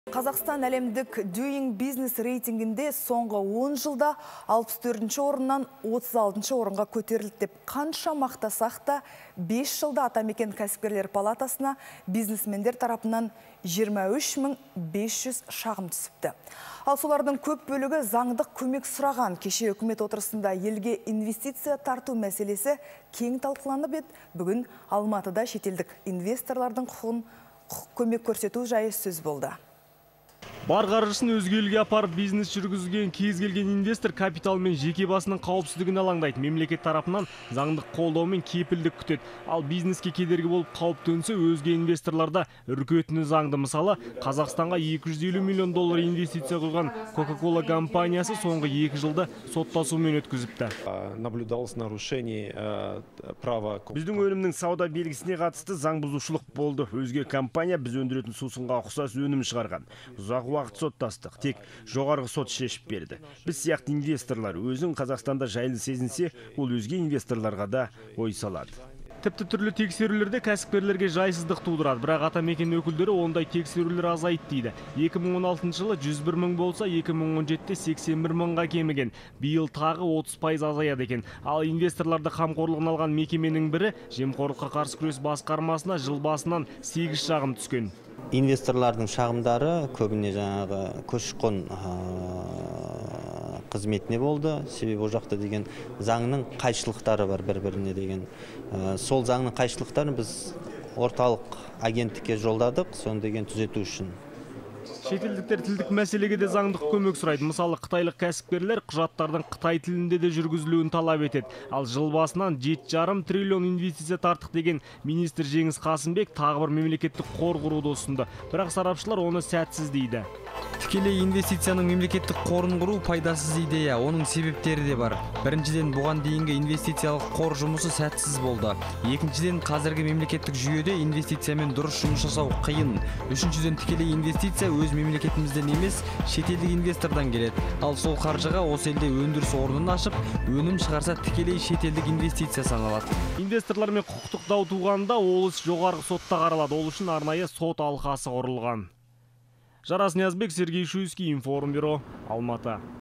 Қазақстан әлемдік Doing Business рейтингінде соңғы 10 жылда 64-ші орыннан 36-ші орынға көтерілді деп қанша мақтасақ та 5 жылда Атамекен кәсіпкерлер палатасына бизнесмендер тарапынан 23.500 шағым түсіпті. Ал солардың көп бөлігі заңдық көмек сұраған. Кеше үкімет отырысында елге инвестиция тарту мәселесі кең талқыланып еді. Бүгін Алматыда шетелдік инвесторлардың құқығын көмек көрсету жайы сөз болды. Бар қаржысын өзге елге апарып бизнес жүргізген кез келген инвестор капитал мен жеке басының қауіпсіздігін алаңдайды. Мемлекет тарапынан заңдық қолдау мен кепілдік күтеді. Ал бизнеске кедергі болып қауіп төнсе, өзге инвесторларда үркетіні заңды. Мысалы, Қазақстанға $250 миллион инвестиция құйған Coca-Cola компаниясы соңғы 2 жылда соттасумен өткізіпті. Наблюдалось нарушение права. Біздің өнімнің сауда белгісіне қатысты заң бұзушылық болды. Өзге компания біз өндіретін сусынға ұқсас өнім шығарған. Ұзақ уақыт соттастық, тек жоғарғы сот шешіп берді. Біз сияқты инвесторлар өзін Қазақстанда жайлы сезінсе, ол өзге инвесторларға да ой салады. Тіпті түрлі тексерулерде кәсіпкерлерге жайсыздық тудырады, бірақ Атамекен өкілдері ондай тексерулер азайды дейді. 2016 жылы 101 мың болса, 2017-те 81 мыңға кеміген. Биыл тағы 30% азаяды екен. Ал инвесторларды қамқорлығына алған мекеменің бірі жемқорлыққа қарсы күрес басқармасына жыл басынан 8 шағым түскен. Инвесторлардың шағымдары көбіне жаңағы көші-қон қызметіне болды. Себебі ол жақта деген заңның қайшылықтары бар бір-біріне деген. Сол заңның қайшылықтарын біз орталық агенттікке жолдадық, соны деген түзету үшін. Шетелдіктер тілдік мәселеге де заңдық көмек сұрайды. Мысалы, қытайлық кәсіпкерлер құжаттардың Қытай тілінде де жүргізілуін талап етеді. Ал жыл басынан 7,5 триллион инвестиция тартық деген министр Жеңіс Қасымбек тағы бір мемлекеттік қор құруды ұсынды. Бірақ сарапшылар оны сәтсіз дейді. Тікелей инвестицияның мемлекеттік қорын құру пайдасыз идея, оның себептері де бар. Біріншіден, бұған дейінгі инвестициялық қор жұмысы сәтсіз болды. Екіншіден, қазіргі мемлекеттік жүйеде инвестициямен дұрыс жұмыс жасау қиын. Үшіншіден, тікелей инвестиция өз мемлекетімізден емес, шетелдік инвестордан келеді. Ал сол қаржыға осы елде өндіріс орнын ашып, өнім шығарса тікелей шетелдік инвестиция саналады. Инвесторлармен құқықтық дау туғанда ол іс жоғарғы сотта қаралады. Ол үшін арнайы сот алқасы құрылған. Жарас Ниязбек, Сергей Шуйский, Информбюро, Алматы.